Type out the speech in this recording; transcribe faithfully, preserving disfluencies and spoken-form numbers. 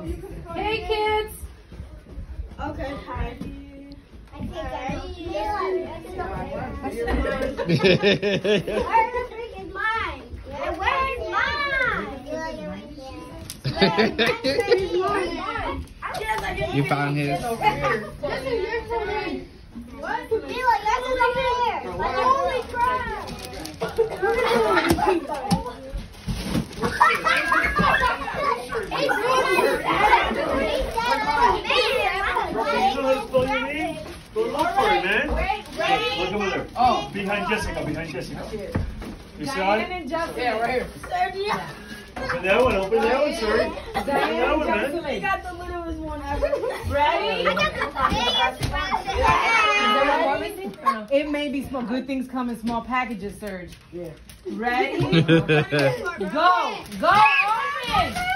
Hey, kids. Okay, hi. I think it's mine. Where's mine? You found his. What? Mila, yours is over here. Holy crap! Go look for it, man. Look over there. Oh, behind Jessica, behind Jessica. You saw it? Yeah, right here. Open that one, open that one, sir. Open that one, man. We got the littlest one ever. Ready? It may be small. Good things come in small packages, Serge. Yeah. Ready? Go. Go. Open.